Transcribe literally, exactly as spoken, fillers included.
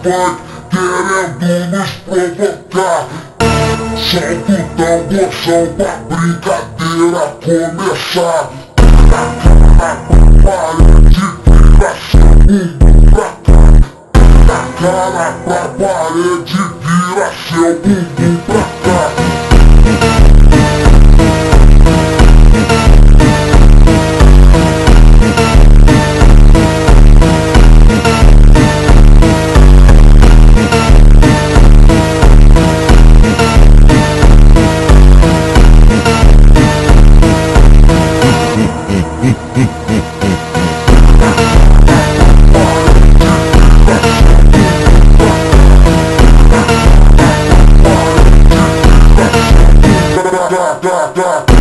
funk querendo nos provocar. Solta o tamborzão pra brincadeira começar. Na cara pra parede, vira seu bumbum pra cá. Da da da da